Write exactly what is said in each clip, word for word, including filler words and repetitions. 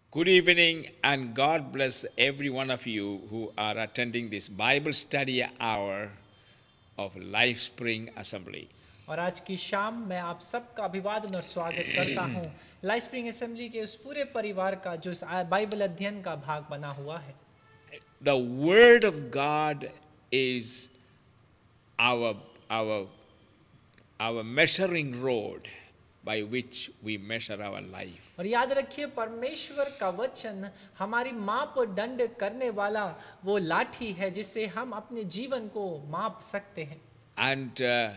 Good evening, and God bless every one of you who are attending this Bible study hour of Life Spring Assembly. और आज की शाम मैं आप सबका अभिवादन और स्वागत करता हूँ लाइफ स्प्रिंग असेंबली के उस पूरे परिवार का जो इस बाइबल अध्ययन का भाग बना हुआ है. The Word of God is our, our, our measuring rod by which we measure our life. और याद रखिए, परमेश्वर का वचन हमारी माप और दंड करने वाला वो लाठी है जिससे हम अपने जीवन को माप सकते हैं. And uh,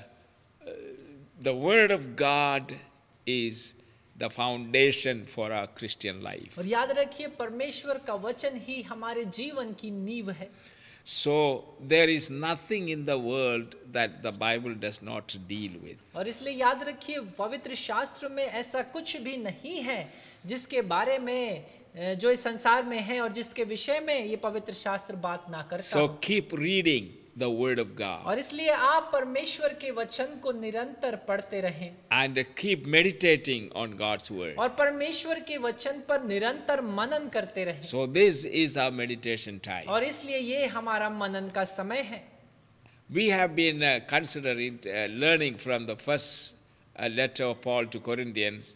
the Word of God is the foundation for our Christian life. और याद रखिए, परमेश्वर का वचन ही हमारे जीवन की नींव है. So there is nothing in the world that the Bible does not deal with. और इसलिए याद रखिए, पवित्र शास्त्र में ऐसा कुछ भी नहीं है जिसके बारे में जो इस संसार में है और जिसके विषय में ये पवित्र शास्त्र बात ना करता So हो. keep reading the Word of God और इसलिए आप परमेश्वर के वचन को निरंतर पढ़ते रहें and keep meditating on God's Word. और परमेश्वर के वचन पर निरंतर मनन करते रहें. So this is our meditation time. और इसलिए ये हमारा मनन का समय है. We have been uh, considering uh, learning from the first uh, letter of Paul to Corinthians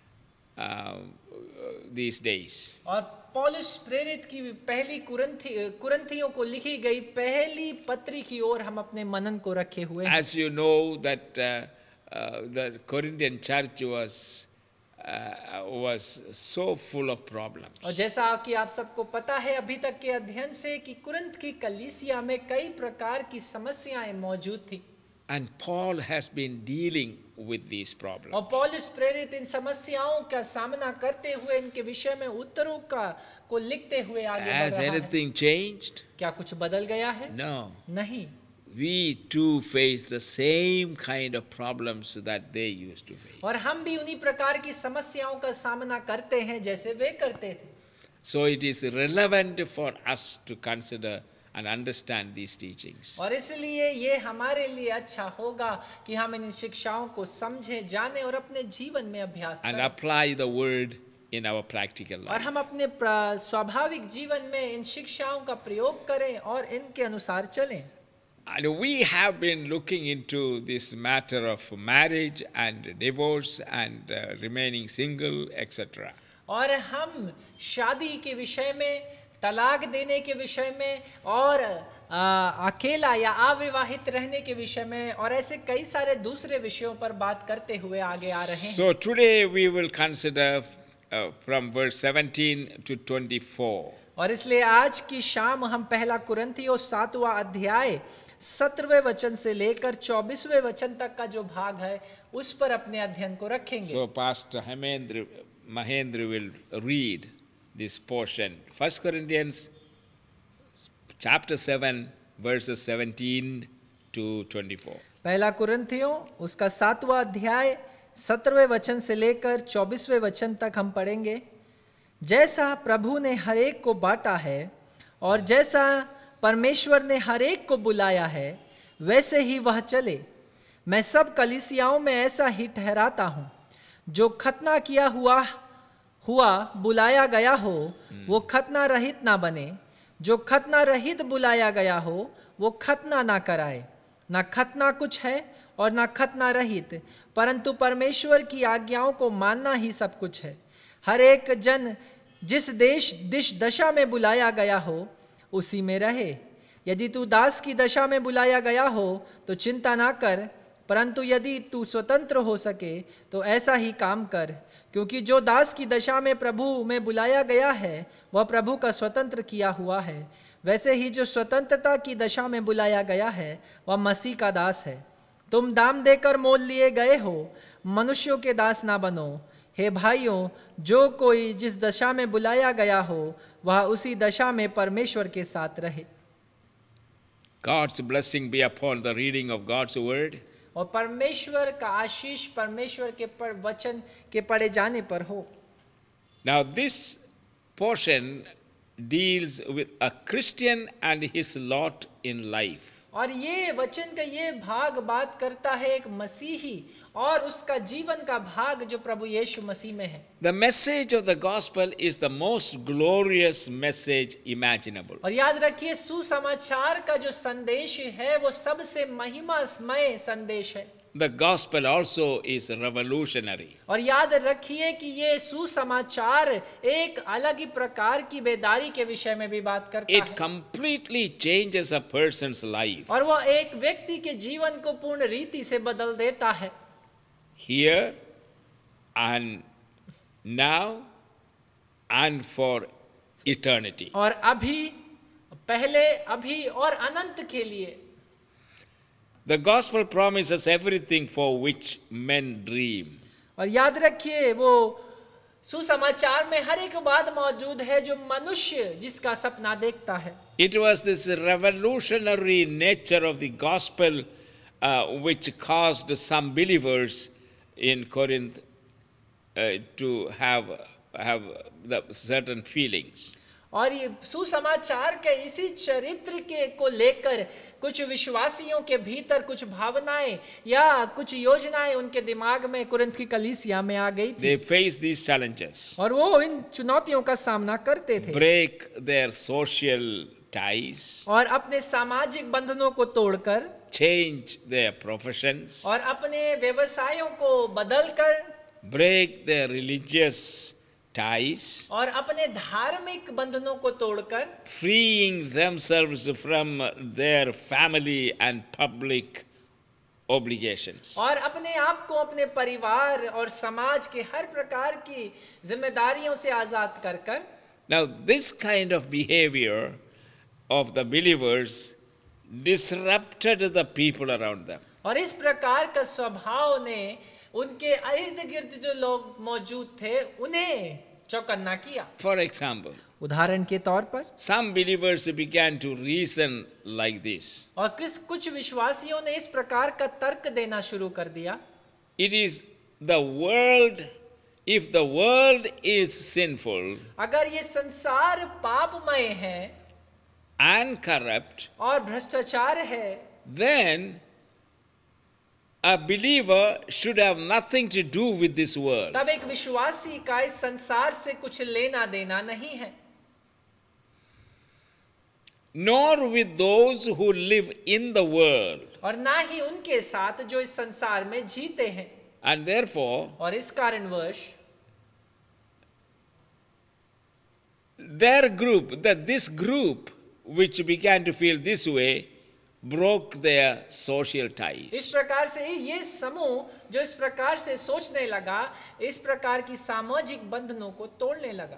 uh, these days. और पौलुस प्रेरित की पहली कुरंथी कुरंथियों को लिखी गई पहली पत्री की ओर हम अपने मनन को रखे हुए हैं. As you know that uh, uh, the Corinthian church was uh, was so full of problems. और जैसा कि आप सबको पता है अभी तक के अध्ययन से कि कुरंथ की कलीसिया में कई प्रकार की समस्याएं मौजूद थी. And Paul has been dealing with these problems. और पौलुस प्रेरित इन समस्याओं का सामना करते हुए इनके विषय में उत्तरों का को लिखते हुए आगे बढ़ Has रहा है. anything changed? क्या कुछ बदल गया है? No. नहीं. We too face the same kind of problems that they used to face. और हम भी उन्हीं प्रकार की समस्याओं का सामना करते हैं जैसे वे करते थे. So it is relevant for us to consider and understand these teachings. और इसलिए ये हमारे लिए अच्छा होगा कि हम इन शिक्षाओं को समझें, जानें और अपने जीवन में अभ्यास And करें. apply the word in our practical और life. हम अपने प्र- स्वाभाविक जीवन में इन शिक्षाओं का प्रयोग करें और इनके अनुसार चलें. And we have been looking into this matter of marriage and divorce and uh, remaining single, et cetera. और हम शादी के विषय में, तलाक देने के विषय में और आ, अकेला या अविवाहित रहने के विषय में और ऐसे कई सारे दूसरे विषयों पर बात करते हुए आगे आ रहे हैं. So today we will consider uh, from verse seventeen to twenty-four. और इसलिए आज की शाम हम पहला कुरिन्थियों सातवां अध्याय सत्रहवें वचन से लेकर चौबीसवें वचन तक का जो भाग है उस पर अपने अध्ययन को रखेंगे. So Pastor Hemendra, Mahendra will read this portion. First Corinthians chapter seven verses seventeen to twenty-four. पहला कुरिन्थियों उसका सातवां अध्याय सत्रहवें वचन से लेकर चौबीसवें वचन तक हम पढ़ेंगे. जैसा प्रभु ने हरेक को बांटा है और जैसा परमेश्वर ने हरेक को बुलाया है वैसे ही वह चले. मैं सब कलीसियाओं में ऐसा ही ठहराता हूँ. जो खतना किया हुआ हुआ बुलाया गया हो वो खतना रहित ना बने. जो खतना रहित बुलाया गया हो वो खतना ना कराए. ना खतना कुछ है और ना खतना रहित, परंतु परमेश्वर की आज्ञाओं को मानना ही सब कुछ है. हर एक जन जिस देश दिश दशा में बुलाया गया हो उसी में रहे. यदि तू दास की दशा में बुलाया गया हो तो चिंता ना कर, परंतु यदि तू स्वतंत्र हो सके तो ऐसा ही काम कर. क्योंकि जो दास की दशा में प्रभु में बुलाया गया है वह प्रभु का स्वतंत्र किया हुआ है. वैसे ही जो स्वतंत्रता की दशा में बुलाया गया है वह मसीह का दास है. तुम दाम देकर मोल लिए गए हो, मनुष्यों के दास ना बनो. हे भाइयों, जो कोई जिस दशा में बुलाया गया हो वह उसी दशा में परमेश्वर के साथ रहे. God's blessing be upon the reading of God's word. और परमेश्वर का आशीष परमेश्वर के पर वचन के पढ़े जाने पर हो. Now this portion deals with a Christian and his lot in life. और ये वचन का ये भाग बात करता है एक मसीही और उसका जीवन का भाग जो प्रभु यीशु मसीह में है। The message of the gospel is the most glorious message imaginable. और याद रखिए सुसमाचार का जो संदेश है वो सबसे महिमामय संदेश है। The gospel also is revolutionary. और याद रखिए कि ये सुसमाचार एक अलग ही प्रकार की बेदारी के विषय में भी बात करता It है completely changes a person's life. और वो एक व्यक्ति के जीवन को पूर्ण रीति से बदल देता है। Here and now and for eternity. और अभी, पहले, अभी और अनंत के लिए। The gospel promises everything for which men dream. और याद रखिए वो सुसमाचार में हर एक बात मौजूद है जो मनुष्य जिसका सपना देखता है। It was this revolutionary nature of the gospel uh, which caused some believers in Corinth uh, to have have the certain feelings. और ये सुसमाचार के इसी चरित्र के को लेकर कुछ विश्वासियों के भीतर कुछ भावनाएं या कुछ योजनाएं उनके दिमाग में कुरिन्थ की कलीसिया में आ गई थी। They faced these challenges. और वो इन चुनौतियों का सामना करते थे। Break their social ties. और अपने सामाजिक बंधनों को तोड़कर, Change their professions. और अपने व्यवसायों को बदलकर, Break their religious ties. और अपने धार्मिक बंधनों को तोड़कर, Freeing themselves from their family and public obligations. और अपने आप को अपने परिवार और समाज के हर प्रकार की जिम्मेदारियों से आजाद कर कर। Now this kind of behavior of the believers disrupted the people around them. और इस प्रकार का स्वभाव ने उनके इर्द गिर्द जो लोग मौजूद थे उन्हें चौकन्ना किया। For example, उदाहरण के तौर पर some believers began to reason like this. और किस कुछ विश्वासियों ने इस प्रकार का तर्क देना शुरू कर दिया। It is the world, if the world is sinful अगर ये संसार पापमय है and corrupt, और भ्रष्टाचार है, then a believer should have nothing to do with this world. तब एक विश्वासी का इस संसार से कुछ लेना देना नहीं है। Nor with those who live in the world. और ना ही उनके साथ जो इस संसार में जीते हैं। And therefore, और इस कारणवश their group, that this group which began to feel this way, broke their social ties. इस प्रकार से ये समूह जो इस प्रकार से सोचने लगा, इस प्रकार की सामाजिक बंधनों को तोड़ने लगा।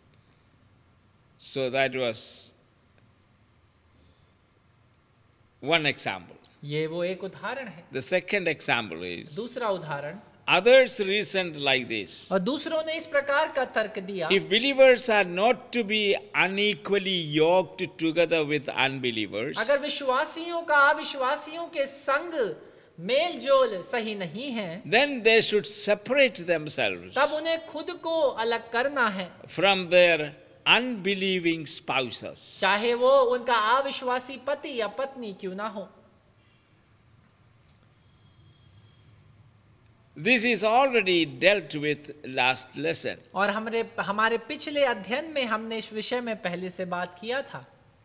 So that was one example. ये वो एक उदाहरण है। The second example is दूसरा उदाहरण, others reasoned like this. और दूसरों ने इस प्रकार का तर्क दिया, If believers are not to be unequally yoked together with unbelievers, अगर विश्वासियों का अविश्वासियों के संग मेल जोल सही नहीं है, then they should separate themselves तब उन्हें खुद को अलग करना है, from their unbelieving spouses. चाहे वो उनका अविश्वासी पति या पत्नी क्यों ना हो। This is already dealt with last lesson. और हमारे हमारे पिछले अध्ययन में हमने इस विषय में पहले से बात किया था।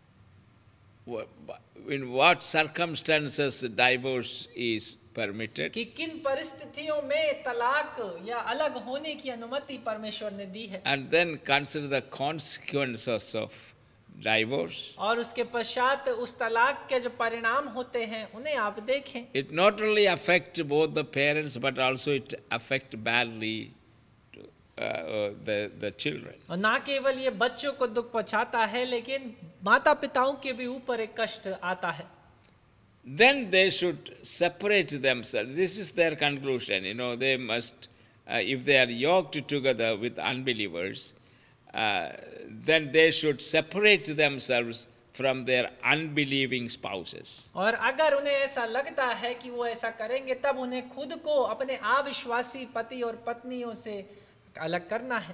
In what circumstances divorce is permitted, कि किन परिस्थितियों में तलाक या अलग होने की अनुमति परमेश्वर ने दी है, and then consider the consequences of divorce. और उसके पश्चात उस तलाक के जो परिणाम होते हैं उन्हें आप देखें। It not only affects both the parents but also it affects badly to, uh, uh, the the children. और ना केवल ये बच्चों को दुख पहुंचाता है लेकिन माता पिताओं के भी ऊपर एक कष्ट आता है। Then they should separate themselves. This is their conclusion. You know, they must, uh, if they are yoked together with unbelievers, uh, then they should separate themselves from their unbelieving spouses. और अगर उन्हें ऐसा लगता है कि वो ऐसा करेंगे तब उन्हें खुद को अपने अविश्वासी पति और पत्नियों से अलग करना है।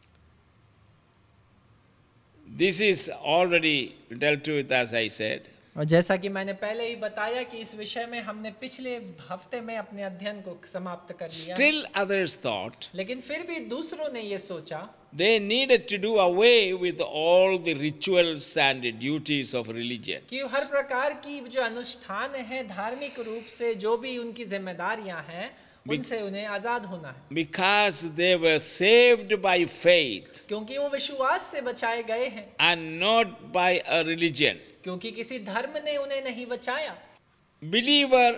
This is already dealt with, as I said. और जैसा कि मैंने पहले ही बताया कि इस विषय में हमने पिछले हफ्ते में अपने अध्ययन को समाप्त कर लिया। Still others thought लेकिन फिर भी दूसरों ने ये सोचा they needed to do away with all the rituals and duties of religion. कि हर प्रकार की जो अनुष्ठान है धार्मिक रूप से जो भी उनकी जिम्मेदारियां हैं उनसे उन्हें आजाद होना है, Because they were saved by faith क्योंकि वो विश्वास से बचाए गए हैं, and not by a religion. क्योंकि किसी धर्म ने उन्हें नहीं बचाया। Believer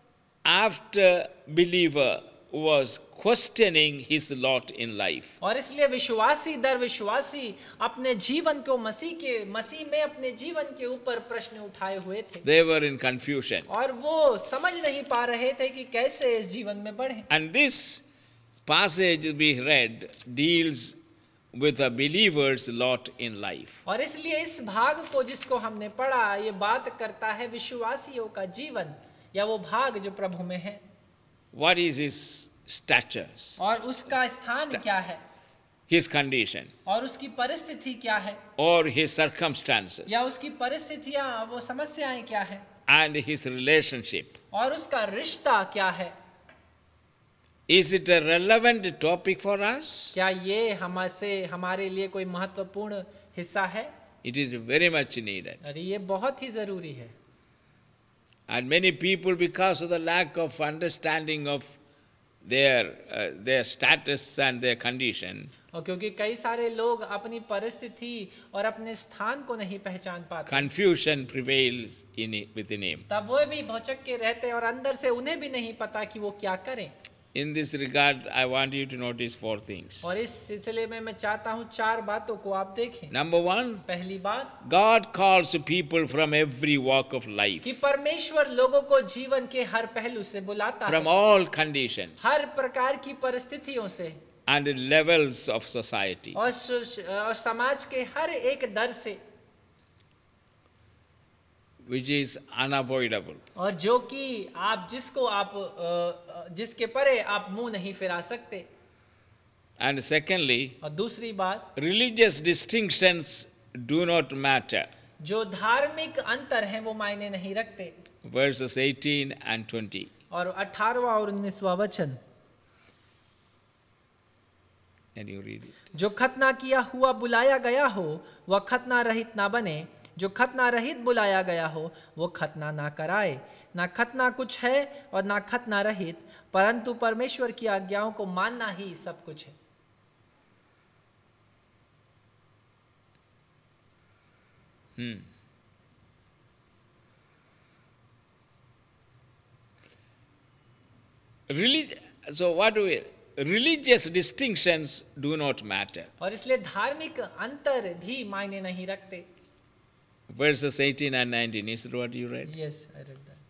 after believer was questioning his lot in life. और इसलिए विश्वासी दर विश्वासी अपने जीवन को मसीह के मसीह में अपने जीवन के ऊपर प्रश्न उठाए हुए थे, They were in confusion. और वो समझ नहीं पा रहे थे कि कैसे इस जीवन में बढ़े। And this passage we read deals with a believer's lot in life. और इसलिए इस भाग को जिसको हमने पढ़ा ये बात करता है विश्वासियों का जीवन या वो भाग जो प्रभु में है, What is his status, और उसका स्थान Sta- क्या है, his condition, और उसकी परिस्थिति क्या है, or his circumstances, या उसकी परिस्थितियां वो समस्याएं क्या है, and his relationship. और उसका रिश्ता क्या है। Is it a relevant topic for us? क्या ये हमसे हमारे लिए कोई महत्वपूर्ण हिस्सा है? It is very much needed. अरे ये बहुत ही जरूरी है। And many people, because of the lack of understanding of their uh, their status and their condition, और क्योंकि कई सारे लोग अपनी परिस्थिति और अपने स्थान को नहीं पहचान पाते, confusion prevails in it, within him. तब वो भी भौचक के रहते हैं और अंदर से उन्हें भी नहीं पता कि वो क्या करें। In this regard, I want you to notice four things. और इस सिलसिले में मैं चाहता हूँ चार बातों को आप देखें। Number one, पहली बात, God calls people from every walk of life, कि परमेश्वर लोगों को जीवन के हर पहलू से बुलाता from है, all conditions हर प्रकार की परिस्थितियों से and levels of society. और, सु- और समाज के हर एक दर से, Which is unavoidable. और जो कि आप जिसको आप अ, जिसके परे आप मुंह नहीं फिरा सकते। And secondly, और दूसरी बात, religious distinctions do not matter. जो धार्मिक अंतर हैं वो मायने नहीं रखते। Verses eighteen and twenty. और अठारहवां और उन्नीसवां वचन, Can you read it? जो खतना किया हुआ बुलाया गया हो वह खतना रहित ना बने, जो खतना रहित बुलाया गया हो वो खतना ना कराए। ना खतना कुछ है और ना खतना रहित, परंतु परमेश्वर की आज्ञाओं को मानना ही सब कुछ है। Hmm. Relig- so what do we? Religious distinctions do not matter. और इसलिए धार्मिक अंतर भी मायने नहीं रखते। Verses eighteen and nineteen, is that what you read? Yes, I read that.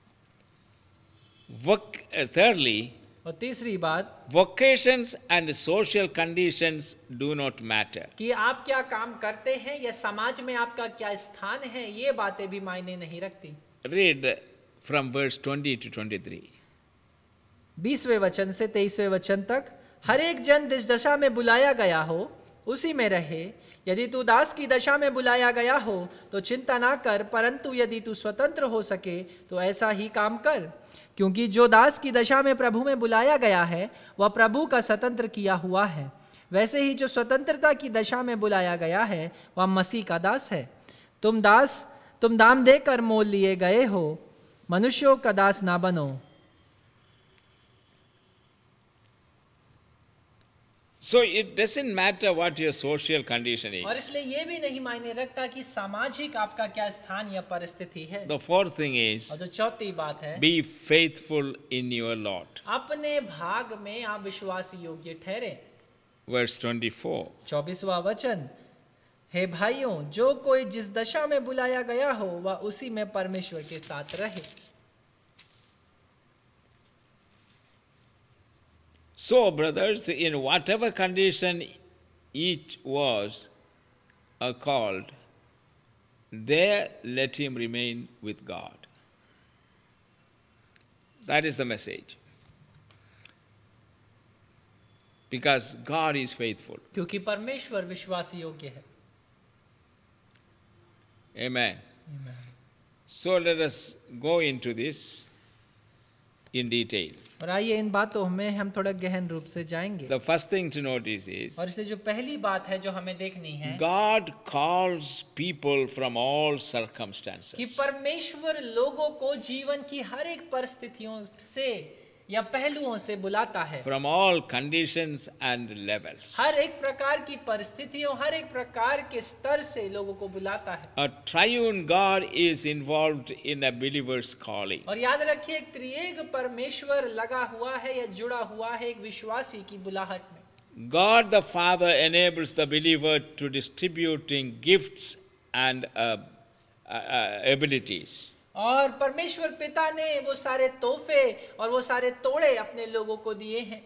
Voc- uh, thirdly, और तीसरी बात, vocations and social conditions do not matter. कि आप क्या काम करते हैं या समाज में आपका क्या स्थान है, ये बातें भी मायने नहीं रखती। Read from verse twenty to twenty-three. बीसवें वचन से तेईसवें वचन तक, हर एक जन जिस दशा में बुलाया गया हो उसी में रहे। यदि तू दास की दशा में बुलाया गया हो तो चिंता ना कर, परंतु यदि तू स्वतंत्र हो सके तो ऐसा ही काम कर, क्योंकि जो दास की दशा में प्रभु में बुलाया गया है वह प्रभु का स्वतंत्र किया हुआ है। वैसे ही जो स्वतंत्रता की दशा में बुलाया गया है वह मसीह का दास है। तुम दास तुम दाम देकर मोल लिए गए हो, मनुष्यों का दास ना बनो। So it doesn't matter what your social condition is. और इसलिए ये भी नहीं मायने रखता कि सामाजिक आपका क्या स्थान या परिस्थिति है। The fourth thing is, और जो चौथी बात है, be faithful in your lot. अपने भाग में आप विश्वास योग्य ठहरे। Verse twenty-four. चौबीसवां वचन, हे भाइयों, जो कोई जिस दशा में बुलाया गया हो वह उसी में परमेश्वर के साथ रहे। So, brothers, in whatever condition each was uh, called, there let him remain with God. That is the message. Because God is faithful. क्योंकि परमेश्वर विश्वास योग्य है। Amen. So let us go into this in detail. और आइए इन बातों में हम थोड़ा गहन रूप से जाएंगे। The first thing to notice is और इसलिए जो पहली बात है जो हमें देखनी है God calls people from all कि circumstances. परमेश्वर लोगों को जीवन की हर एक परिस्थितियों से या पहलुओं से बुलाता है, From all conditions and levels. हर एक प्रकार की परिस्थितियों, हर एक प्रकार के स्तर से लोगों को बुलाता है। A triune God is involved in a believer's calling. और याद रखिए एक त्रिएक परमेश्वर लगा हुआ है या जुड़ा हुआ है एक विश्वासी की बुलाहट में। God the Father enables the believer to distributing gifts and uh, uh, uh, abilities. और परमेश्वर पिता ने वो सारे तोहफे और वो सारे तोड़े अपने लोगों को दिए हैं।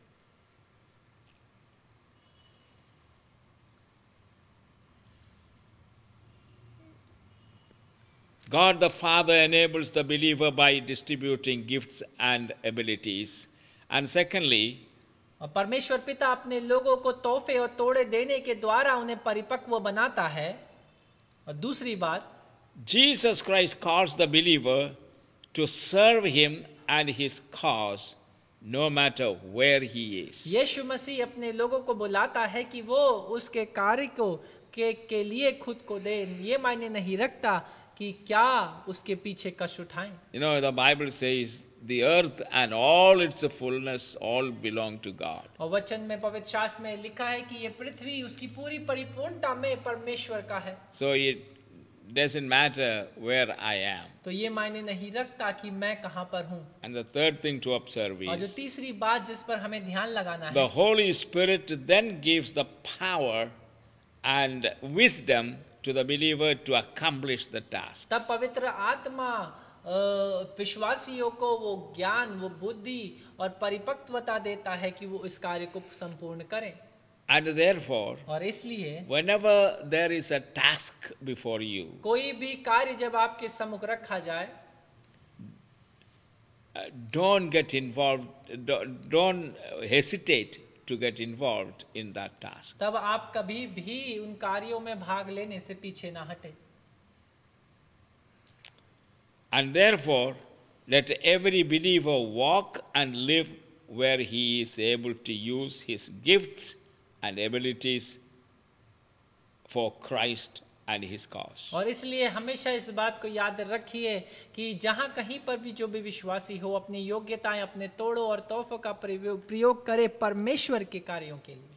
God the Father enables the believer by distributing gifts and abilities. And secondly, और परमेश्वर पिता अपने लोगों को तोहफे और तोड़े देने के द्वारा उन्हें परिपक्व बनाता है। और दूसरी बात, Jesus Christ calls the believer to serve him and his cause no matter where he is. यीशु मसीह अपने लोगों को बुलाता है कि वो उसके कार्य को के, के लिए खुद को दे। ये मायने नहीं रखता कि क्या उसके पीछे कष्ट उठाएं। You know, the Bible says the earth and all its fullness all belong to God. और वचन में पवित्र शास्त्र में लिखा है कि ये पृथ्वी उसकी पूरी परिपूर्णता में परमेश्वर का है। So it doesn't matter where I am. तो ये मायने नहीं रखता कि मैं कहाँ पर हूँ। And the third thing to observe और जो is तीसरी बात जिस पर हमें ध्यान लगाना है, the Holy Spirit then gives the power and wisdom to the believer to accomplish the task. तब पवित्र आत्मा अ, विश्वासियों को वो ज्ञान, वो बुद्धि और परिपक्वता देता है कि वो इस कार्य को संपूर्ण करें। And therefore, और इसलिए whenever there is a task before you, कोई भी कार्य जब आपके सम्मुख रखा जाए, uh, don't get involved, don't, don't hesitate to get involved in that task. तब आप कभी भी उन कार्यों में भाग लेने से पीछे ना हटे। And therefore, let every believer walk and live where he is able to use his gifts and abilities for Christ and his cause. और इसलिए हमेशा इस बात को याद रखिए कि जहाँ कहीं पर भी जो भी विश्वासी हो अपनी योग्यताएं, अपने तोड़ों और तोहफों का प्रयोग प्रयोग करे परमेश्वर के कार्यों के लिए।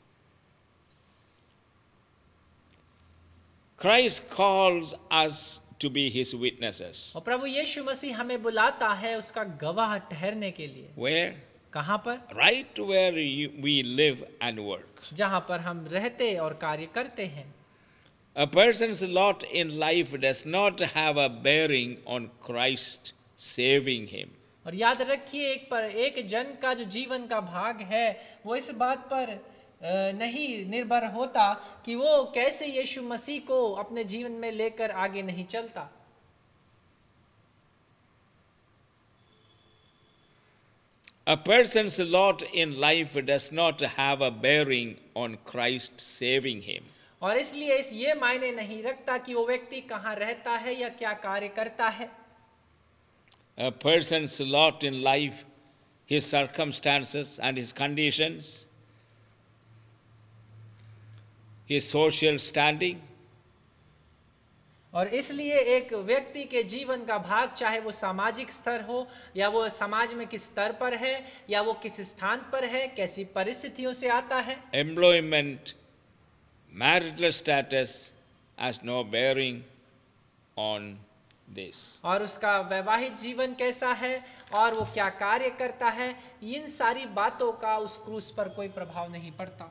Christ calls us to be his witnesses. और प्रभु यीशु मसीह हमें बुलाता है उसका गवाह ठहरने के लिए। Where? कहाँ पर? Right where you, we live and work. जहाँ पर हम रहते और कार्य करते हैं। A person's lot in life does not have a bearing on Christ saving him. और याद रखिए एक पर एक जन का जो जीवन का भाग है वो इस बात पर अ, नहीं निर्भर होता कि वो कैसे यीशु मसीह को अपने जीवन में लेकर आगे नहीं चलता। A person's lot in life does not have a bearing on Christ saving him. और इसलिए इस ये मायने नहीं रखता कि वो व्यक्ति कहाँ रहता है या क्या कार्य करता है। A person's lot in life, his circumstances and his conditions, his social standing, और इसलिए एक व्यक्ति के जीवन का भाग चाहे वो सामाजिक स्तर हो या वो समाज में किस स्तर पर है या वो किस स्थान पर है, कैसी परिस्थितियों से आता है, employment, marital status has no bearing on this. और उसका वैवाहिक जीवन कैसा है और वो क्या कार्य करता है, इन सारी बातों का उस क्रूस पर कोई प्रभाव नहीं पड़ता।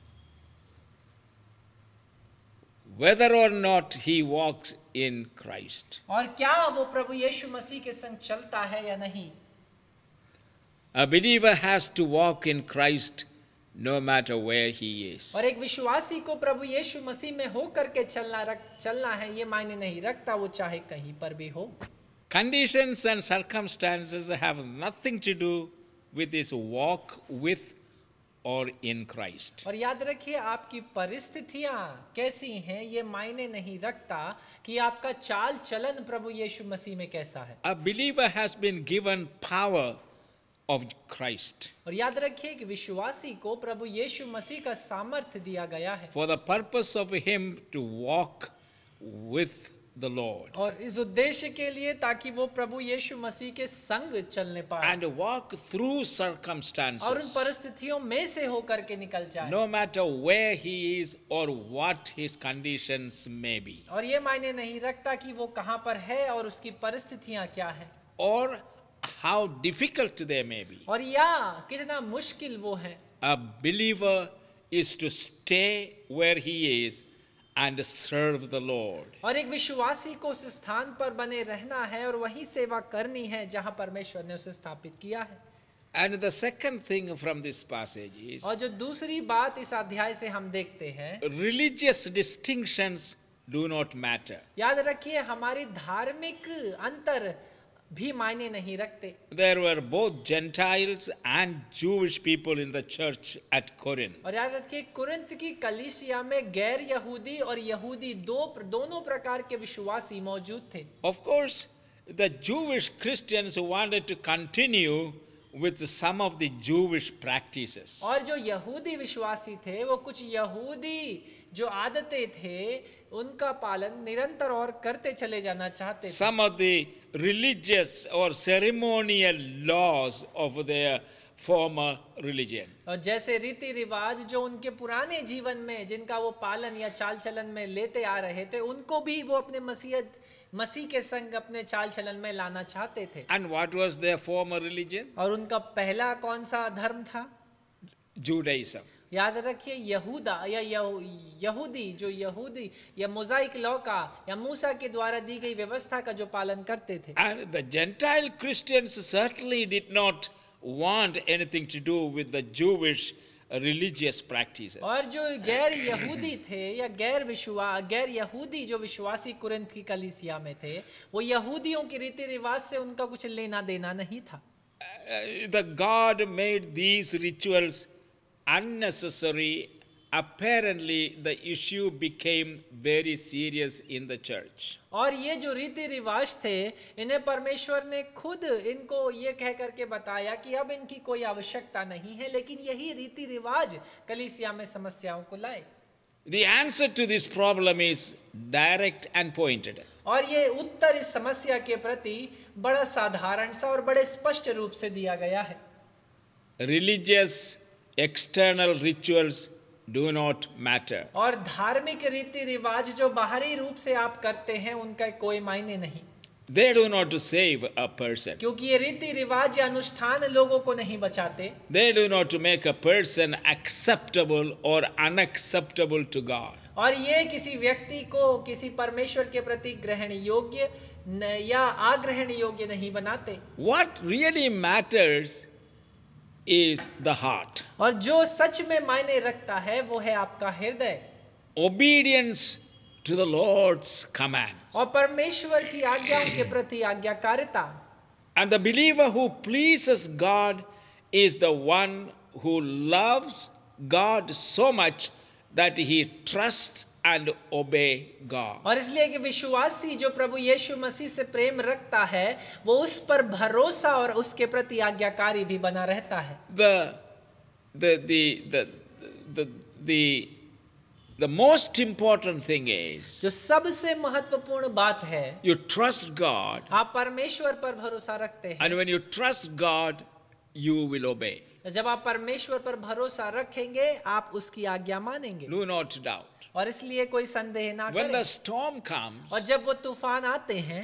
Whether or not he walks in Christ. और क्या वो प्रभु यीशु मसीह के संग चलता है या नहीं। A believer has to walk in Christ no matter where he is. और एक विश्वासी को प्रभु यीशु मसीह में हो करके चलना रख चलना है ये मायने नहीं रखता वो चाहे कहीं पर भी हो। Conditions and circumstances have nothing to do with his walk with or in Christ. और याद रखिए आपकी परिस्थितियां कैसी हैं ये मायने नहीं रखता कि आपका चाल चलन प्रभु यीशु मसीह में कैसा है। A believer has been given power of Christ और याद रखिए कि विश्वासी को प्रभु यीशु मसीह का सामर्थ्य दिया गया है for the purpose of him to walk with the Lord और इस उद्देश्य के लिए ताकि वो प्रभु यीशु मसीह के संग चलने पाए and walk through और उन circumstances, परिस्थितियों में से होकर के निकल जाए no matter where he is or what his conditions may be, और ये मायने नहीं रखता कि वो कहाँ पर है और उसकी परिस्थितियां क्या है or how difficult they may be. और या कितना मुश्किल वो है। A believer is to stay where he is and serve the Lord. और एक विश्वासी को उस स्थान पर बने रहना है और वही सेवा करनी है जहां परमेश्वर ने उसे स्थापित किया है। And the second thing from this passage is और जो दूसरी बात इस अध्याय से हम देखते हैं, religious distinctions do not matter. याद रखिए हमारी धार्मिक अंतर भी मायने नहीं रखते। There were both Gentiles and Jewish people in the church at Corinth. और याद रखिए कुरिन्थ की कलीसिया में गैर यहूदी और यहूदी दो दोनों प्रकार के विश्वासी मौजूद थे। Of course, the Jewish Christians wanted to continue with some of the Jewish practices. और जो यहूदी विश्वासी थे वो कुछ यहूदी जो आदतें थे उनका पालन निरंतर और करते चले जाना चाहते थे। Some of the religious or ceremonial laws of their former religion. और जैसे रीति रिवाज जो उनके पुराने जीवन में जिनका वो पालन या चाल चलन में लेते आ रहे थे उनको भी वो अपने मसीहत मसीह के संग अपने चाल चलन में लाना चाहते थे। And what was their former religion? और उनका पहला कौन सा धर्म था? Judaism. याद रखिए यहूदा या यहू, यहूदी जो यहूदी या मोज़ाइक लॉ का या मूसा के द्वारा दी गई व्यवस्था का जो पालन करते थे। And the Gentile Christians certainly did not want anything to do with the Jewish religious practices. और जो गैर यहूदी थे या गैर विश्वा गैर यहूदी जो विश्वासी कुरिन्थ की कलीसिया में थे वो यहूदियों के रीति रिवाज से उनका कुछ लेना देना नहीं था। Uh, the God made these rituals unnecessary. Apparently the issue became very serious in the church. और ये जो रीति रिवाज थे इन्हें परमेश्वर ने खुद इनको ये कह करके बताया कि अब इनकी कोई आवश्यकता नहीं है, लेकिन यही रीति रिवाज कलीसिया में समस्याओं को लाए। The answer to this problem is direct and pointed. और ये उत्तर इस समस्या के प्रति बड़ा साधारण सा और बड़े स्पष्ट रूप से दिया गया है। Religious external rituals do not matter. और धार्मिक रीति रिवाज जो बाहरी रूप से आप करते हैं उनका कोई मायने नहीं, They do not save a person. क्योंकि ये रीति रिवाज या अनुष्ठान लोगों को नहीं बचाते। They do not make a person acceptable or unacceptable to God. और ये किसी व्यक्ति को किसी परमेश्वर के प्रति ग्रहण योग्य न- या अग्रहण योग्य नहीं बनाते। What really matters is the heart. और जो सच में मायने रखता है वो है आपका हृदय Obedience to the Lord's command. और परमेश्वर की आज्ञाओं के प्रति आज्ञाकारिता। And the believer who pleases God is the one who loves God so much that he trusts and obey God. और इसलिए कि विश्वासी जो प्रभु यीशु मसीह से प्रेम रखता है वो उस पर भरोसा और उसके प्रति आज्ञाकारी भी बना रहता है। The the the the the the the most important thing is जो सबसे महत्वपूर्ण बात है you trust God, आप परमेश्वर पर भरोसा रखते हैं। and when you trust God, you will obey. जब आप परमेश्वर पर भरोसा रखेंगे आप उसकी आज्ञा मानेंगे Do not doubt. और इसलिए कोई संदेह ना When the करें। storm comes, और जब वो तूफान आते हैं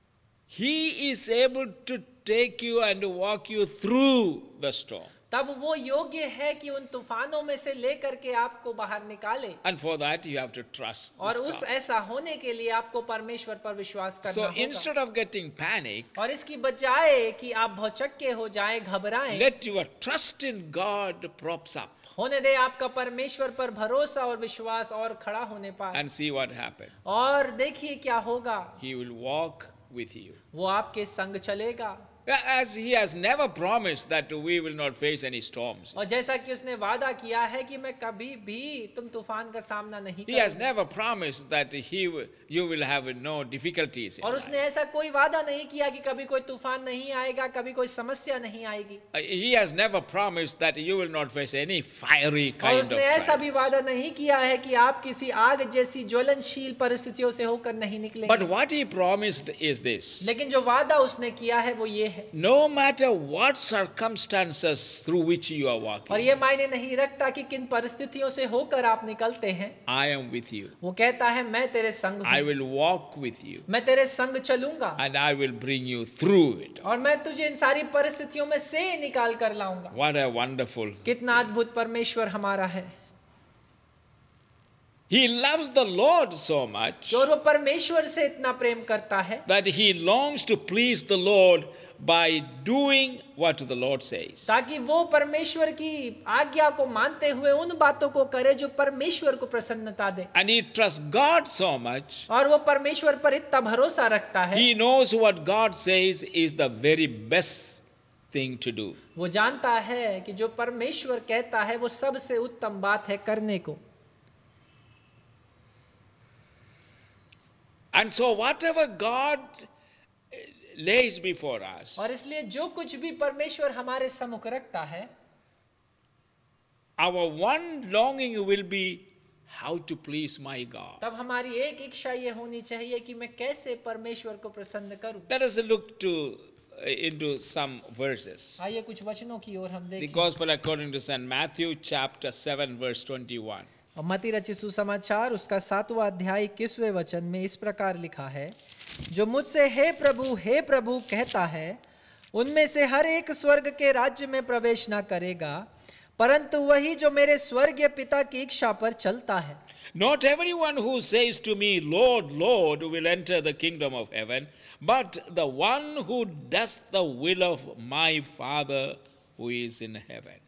He is able to take you and walk you through the storm. तब वो योग्य है कि उन तूफानों में से लेकर के आपको बाहर निकाले। And for that you have to trust और this उस God. ऐसा होने के लिए आपको परमेश्वर पर विश्वास करना So होगा। instead of getting panic, और इसकी बजाय कि आप भौचक्के हो जाएं, घबराएं, let your trust in God props up होने दे आपका परमेश्वर पर भरोसा और विश्वास और खड़ा होने पाए। and see what happens. और देखिए क्या होगा, He will walk with you. वो आपके संग चलेगा। As he has never promised that we will not face any storms. और जैसा कि उसने वादा किया है कि मैं कभी भी तुम तूफान का सामना नहीं He has करूंगा, never promised that he will, you will have no difficulties in और life. उसने ऐसा कोई वादा नहीं किया कि कभी कोई तूफान नहीं आएगा, कभी कोई समस्या नहीं आएगी, Uh, He has never promised that you will not face any fiery और kind of उसने ऐसा trial. भी वादा नहीं किया है कि आप किसी आग जैसी ज्वलनशील परिस्थितियों से होकर नहीं But निकलेंगे। what he promised is this. लेकिन जो वादा उसने किया है वो ये है, No matter what circumstances through which you are और walking, ये मायने नहीं रखता कि किन परिस्थितियों से होकर आप निकलते हैं, I am with you. वो कहता है मैं तेरे संग I हूँ, will walk with you मैं तेरे संग चलूंगा, and I will bring you through it. और मैं तुझे इन सारी परिस्थितियों में से निकाल कर लाऊंगा। What a wonderful. कितना अद्भुत परमेश्वर हमारा है, He loves the Lord so much कि और वो परमेश्वर से इतना प्रेम करता है that he longs to please the Lord by doing what the Lord says. ताकि वो परमेश्वर की आज्ञा को मानते हुए उन बातों को करे जो परमेश्वर को प्रसन्नता दे, And he trusts God so much, और वो परमेश्वर पर इतना भरोसा रखता है, he knows what God says is the very best thing to do. वो जानता है कि जो परमेश्वर कहता है वो सबसे उत्तम बात है करने को। And so whatever God lays before us, और इसलिए जो कुछ भी परमेश्वर हमारे सम्मुख रखता है, our one longing will be how to please my God. तब हमारी एक इच्छा ये होनी चाहिए कि मैं कैसे परमेश्वर को प्रसन्न करूं। Let us look to into some verses. आइए कुछ वचनों की ओर हम The देखें। Gospel according to Saint Matthew, chapter seven, verse twenty-one. और मत्ती रचित सुसमाचार उसका सातवां अध्याय इक्कीसवें वचन में इस प्रकार लिखा है, जो मुझसे हे प्रभु हे प्रभु कहता है, उनमें से हर एक स्वर्ग के राज्य में प्रवेश न करेगा, परंतु वही जो मेरे स्वर्गीय पिता की इच्छा पर चलता है। Not everyone who says to me, Lord, Lord, will enter the kingdom of heaven, but the one who does the will of my Father who is in heaven.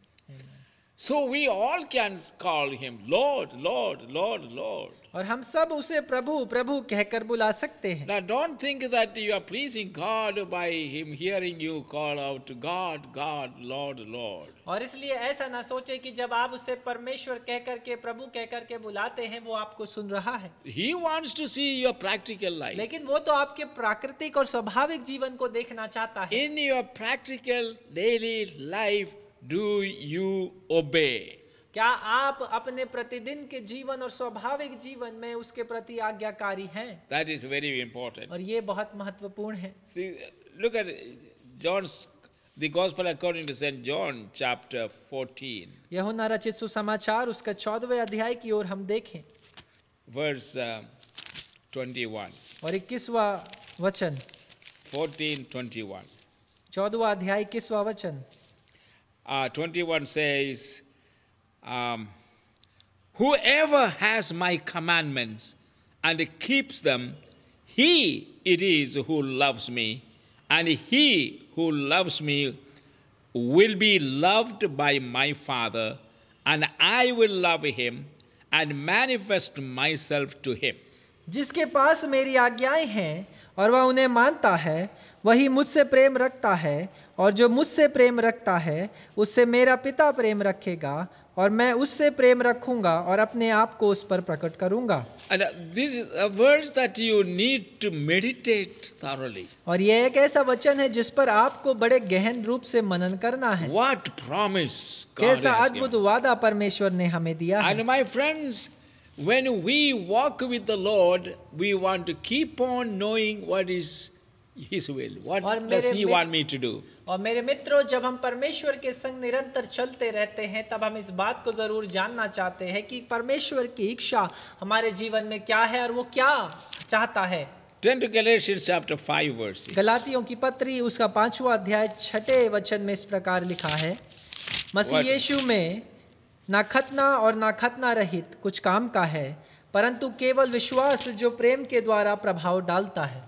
So we all can call him Lord, Lord, Lord, Lord. और हम सब उसे प्रभु प्रभु कहकर बुला सकते हैं। Now don't think that you are pleasing God by him hearing you call out God, God, Lord, Lord. और इसलिए ऐसा ना सोचे कि जब आप उसे परमेश्वर कहकर के प्रभु कहकर के बुलाते हैं वो आपको सुन रहा है, He wants to see your practical life. लेकिन वो तो आपके प्राकृतिक और स्वाभाविक जीवन को देखना चाहता है। In your practical daily life, do you obey? क्या आप अपने प्रतिदिन के जीवन और स्वाभाविक जीवन में उसके प्रति आज्ञाकारी हैं? That is very important. और ये बहुत महत्वपूर्ण है। See, look at John's, the Gospel according to Saint John, chapter fourteen, यूहन्ना रचित सुसमाचार उसका चौदहवें अध्याय की ओर हम देखें verse uh, twenty-one. और इक्कीसवां वचन, fourteen, twenty-one. चौदहवां अध्याय इक्कीसवां वचन। Uh, twenty-one says, um, whoever has my commandments and keeps them, he it is who loves me, and he who loves me will be loved by my Father, and I will love him and manifest myself to him. जिसके पास मेरी आज्ञाएं हैं और वह उन्हें मानता है, वही मुझसे प्रेम रखता है, और जो मुझसे प्रेम रखता है उससे मेरा पिता प्रेम रखेगा, और मैं उससे प्रेम रखूंगा और अपने आप को उस पर प्रकट करूंगा। And uh, this is a verse that you need to meditate thoroughly. और यह एक ऐसा वचन है जिस पर आपको बड़े गहन रूप से मनन करना है। What promise God कैसा has अद्भुत given. वादा परमेश्वर ने हमें दिया है। And my friends, when we walk with the Lord, we want to keep on knowing what is His will. What और does मेरे He मित- want me to do? और मेरे मित्रों, जब हम परमेश्वर के संग निरंतर चलते रहते हैं तब हम इस बात को जरूर जानना चाहते हैं कि परमेश्वर की इच्छा हमारे जीवन में क्या है और वो क्या चाहता है। Turn to Galatians chapter five, verse six. गलातियों की पत्री उसका पांचवा अध्याय छठे वचन में इस प्रकार लिखा है, मसीह What? यीशु में ना खतना और ना खतना रहित कुछ काम का है, परंतु केवल विश्वास जो प्रेम के द्वारा प्रभाव डालता है।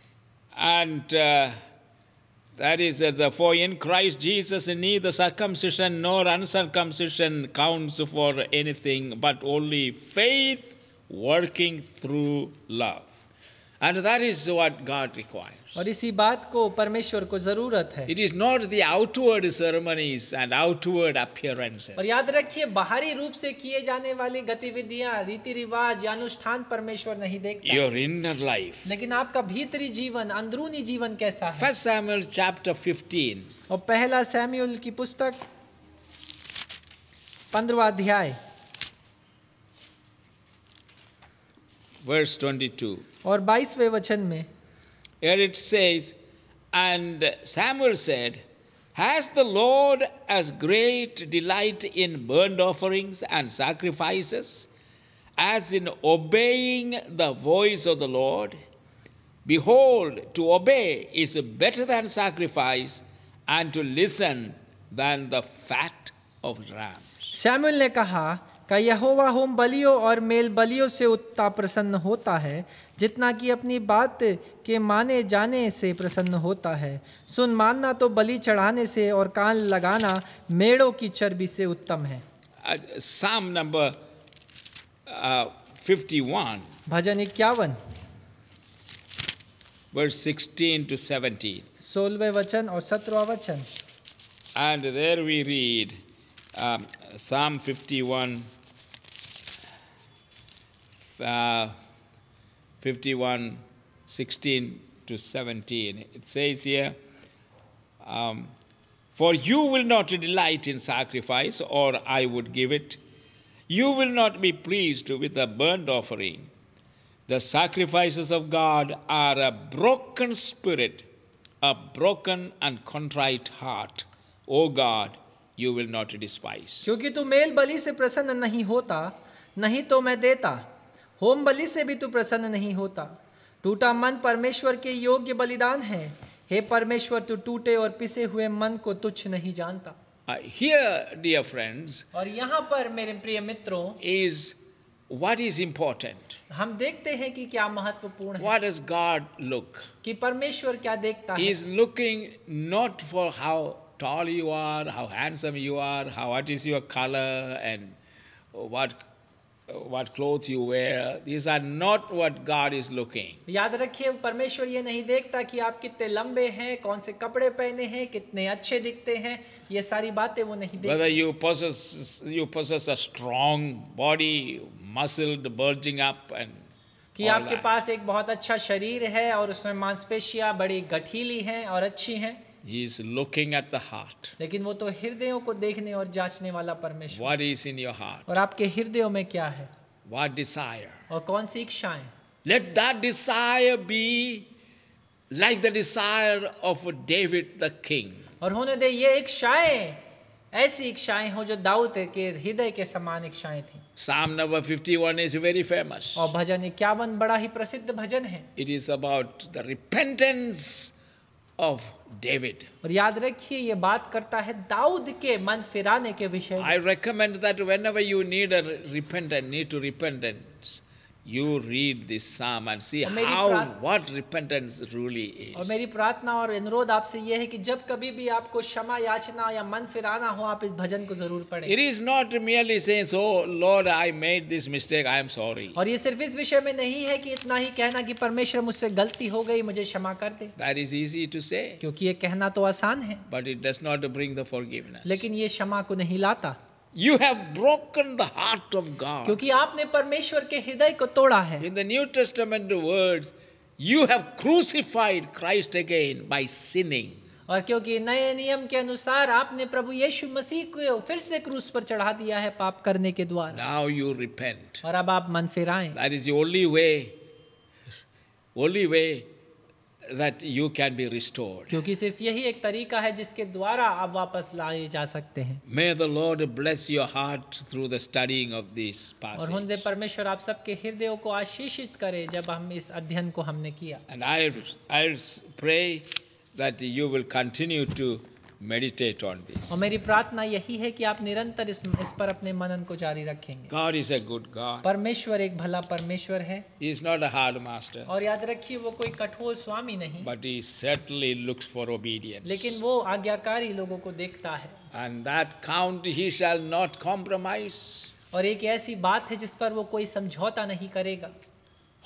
And uh, that is uh, the for in Christ Jesus neither circumcision nor uncircumcision counts for anything, but only faith working through love. And that is what God requires. और इसी बात को परमेश्वर को जरूरत है। It is not the outward ceremonies and outward appearances. और याद रखिए, बाहरी रूप से किए जाने वाली गतिविधियां, रीति रिवाज या अनुष्ठान परमेश्वर नहीं देखता, Your inner life. लेकिन आपका भीतरी जीवन, अंदरूनी जीवन कैसा है। First Samuel chapter fifteen. और पहला सैमुएल की पुस्तक पंद्रहवां अध्याय verse twenty-two. और बाईसवें वचन में Here it says, and Samuel said, has the Lord as great delight in burnt offerings and sacrifices as in obeying the voice of the Lord? Behold, to obey is better than sacrifice, and to listen than the fat of rams. शमूएल ने कहा कि यहोवा home बलियों और mail बलियों से उतना प्रसन्न होता है जितना कि अपनी बात के माने जाने से प्रसन्न होता है। सुन, मानना तो बलि चढ़ाने से और कान लगाना मेढ़ों की चर्बी से उत्तम है। Uh, Psalm number uh, fifty-one, भजन इक्यावन verse sixteen to seventeen. सोलहवें वचन और सत्रहवां वचन। And there we read um, Psalm fifty-one, uh, fifty-one, sixteen to seventeen. It says here, um, for you will not delight in sacrifice, or I would give it. You will not be pleased with a burnt offering. The sacrifices of God are a broken spirit, a broken and contrite heart. O God, you will not despise. क्योंकि तू mail बलि से प्रसन्न नहीं होता, नहीं तो मैं देता। होम बलि से भी तू प्रसन्न नहीं होता। टूटा मन परमेश्वर के योग्य बलिदान है। हे परमेश्वर, तू टूटे और पिसे हुए मन को तुच्छ नहीं जानता। Uh, here, dear friends, और यहाँ पर मेरे प्रिय मित्रों, is what is important. हम देखते हैं कि क्या महत्वपूर्ण है, What does God look? कि परमेश्वर क्या देखता He है। is looking not for how tall you are, how handsome you are, how what is your color, and what what clothes you wear. These are not what God is looking. याद रखिए, परमेश्वर ये नहीं देखता कि आप कितने लंबे हैं, कौन से कपड़े पहने हैं, कितने अच्छे दिखते हैं। ये सारी बातें वो नहीं देखता। Whether you possess you possess a strong body, muscled, bulging up, and कि all आपके that. पास एक बहुत अच्छा शरीर है और उसमें मांसपेशियां बड़ी गठीली हैं और अच्छी हैं, He is looking at the heart. लेकिन वो तो हृदयों को देखने और जांचने वाला परमेश्वर। What is in your heart? और आपके हृदयों में क्या है What desire? और कौन सी इच्छाएं। Let that desire be like the desire of David the king. और होने दे ये इच्छाएं ऐसी इच्छाएं हो जो दाऊद के हृदय के समान इच्छाएं थी। Psalm number fifty-one is very famous. और भजन इक्यावन बड़ा ही प्रसिद्ध भजन है। It is about the repentance of David. और याद रखिए, ये बात करता है दाऊद के मन फिराने के विषय में। I recommend that whenever you need a repentance, need to repentance, you read this psalm and see और मेरी how प्रार्थ- what repentance really और is. मेरी प्रार्थना और अनुरोध आपसे यह है कि जब कभी भी आपको क्षमा याचना या मन फिराना हो, आप इस भजन को जरूर पढ़ें। It is not merely saying, "Oh Lord, I made this mistake. I am sorry." और ये सिर्फ इस विषय में नहीं है कि इतना ही कहना कि परमेश्वर मुझसे गलती हो गई, मुझे क्षमा कर दे, That is easy to say, क्योंकि ये कहना तो आसान है, but it does not bring the forgiveness. लेकिन ये क्षमा को नहीं लाता। You have broken the heart of God. क्योंकि आपने परमेश्वर के हृदय को तोड़ा है। In the New Testament words, you have crucified Christ again by sinning. और क्योंकि नए नियम के अनुसार आपने प्रभु यीशु मसीह को फिर से क्रूस पर चढ़ा दिया है पाप करने के द्वारा। Now you repent. और अब आप मन फिराएं। That is the only way, only way that you can be restored. क्योंकि सिर्फ यही एक तरीका है जिसके द्वारा आप वापस लाए जा सकते हैं। May the Lord bless your heart through the studying of this और होने दे passage. परमेश्वर आप सबके हृदयों को आशीषित करे जब हम इस अध्ययन को हमने किया। And I, I pray that you will continue to meditate on this. और मेरी प्रार्थना यही है कि आप निरंतर इस इस पर अपने मनन को जारी रखेंगे। God is a good God. परमेश्वर एक भला परमेश्वर है। He is not a hard master, और याद रखिए, वो कोई कठोर स्वामी नहीं, but he certainly looks for obedience. लेकिन वो आज्ञाकारी लोगों को देखता है। And that count he shall not compromise. और एक ऐसी बात है जिस पर वो कोई समझौता नहीं करेगा।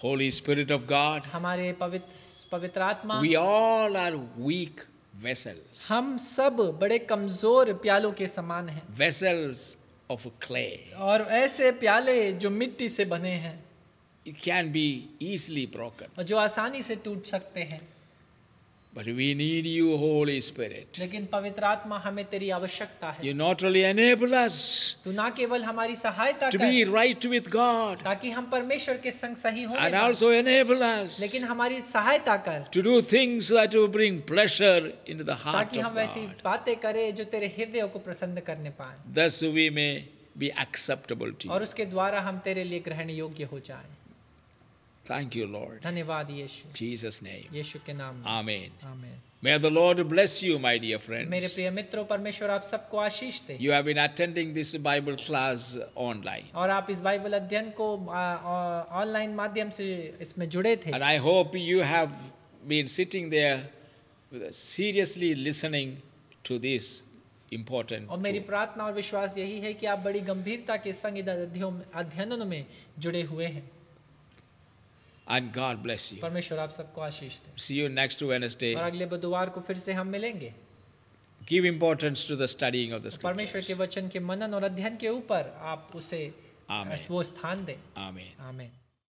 Holy Spirit of God, हमारे पवित्र पवित्र आत्मा, we all are weak vessels, हम सब बड़े कमजोर प्यालों के समान हैं, vessels of clay. और ऐसे प्याले जो मिट्टी से बने हैं, It can be easily broken. और जो आसानी से टूट सकते हैं। But we need you, Holy Spirit. लेकिन पवित्र आत्मा, हमें तेरी आवश्यकता है। You not only enable us तू ना केवल हमारी सहायता to कर be right with God, ताकि हम परमेश्वर के संग सही होने and पाएं, also enable us लेकिन हमारी सहायता कर to do things that will bring pleasure into the heart ताकि हम of वैसी God. बातें करें जो तेरे हृदय को प्रसन्न करने पाए, Thus we may be acceptable to और you. उसके द्वारा हम तेरे लिए ग्रहण योग्य हो जाएं। Thank you, Lord. धन्यवाद यीशु, In Jesus' name. यीशु के नाम में, Amen. आमीन। May the Lord bless you, my dear friends. मेरे प्रिय मित्रों, परमेश्वर आप सबको आशीष दे। You have been attending this Bible class online. और आप इस बाइबल अध्ययन को ऑनलाइन माध्यम से इसमें जुड़े थे, And I hope you have been sitting there seriously listening to this important और मेरी truth. प्रार्थना और विश्वास यही है कि आप बड़ी गंभीरता के संग इन अध्ययनों अध्ययनों में जुड़े हुए हैं। And God bless you. परमेश्वर आप सबको आशीष दे। See you next Wednesday. और अगले बुधवार को फिर से हम मिलेंगे। Give importance to the studying of the परमेश्वर के scriptures. वचन के मनन और अध्ययन के ऊपर आप उसे Amen. वो स्थान दें। Amen. आमीन।